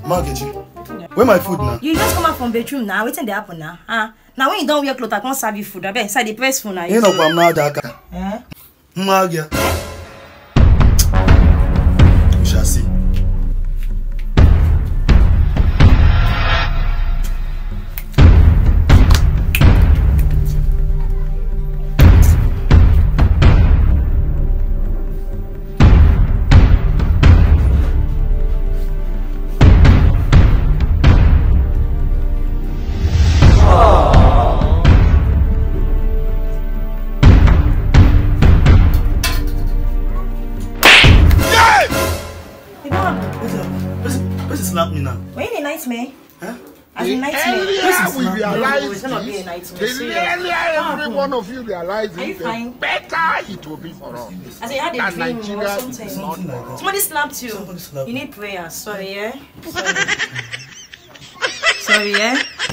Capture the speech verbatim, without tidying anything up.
Marketing. Where my food now? You just come out from bedroom now. Waiting the happen now. Ah, now when you don't wear clothes, I can't serve you food. I bet inside the press phone now. You know I'm not that guy. Eh? Magia. We shall see. Slap me now. When in a nightmare? Huh? As a nightmare. Earlier we realized It's gonna be a nightmare. the earlier every one of you realized Are you it, the fine? better it will be for us. As in, you had a That dream or Nigeria something. is not Something like that. Somebody slapped you. Somebody slapped You me. need prayer. Sorry, yeah? Sorry. Sorry, yeah?